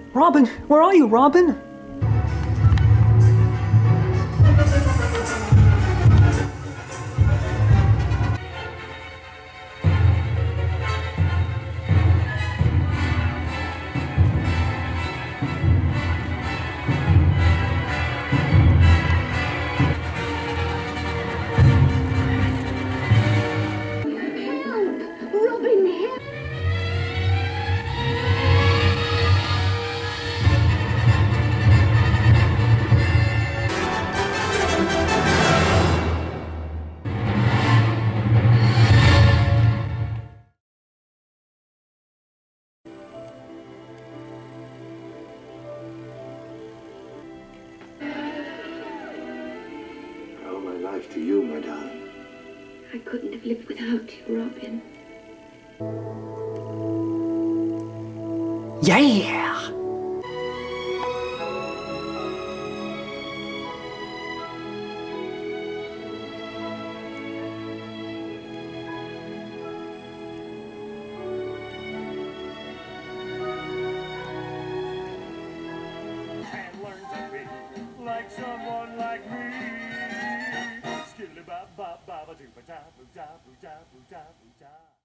Robin, where are you, Robin? Robin, help! I owe my life to you, my darling. I couldn't have lived without you, Robin. Yeah! And learn to be like someone like me. Skilly bop bop bop a doo ba da boo da boo da boo da boo da.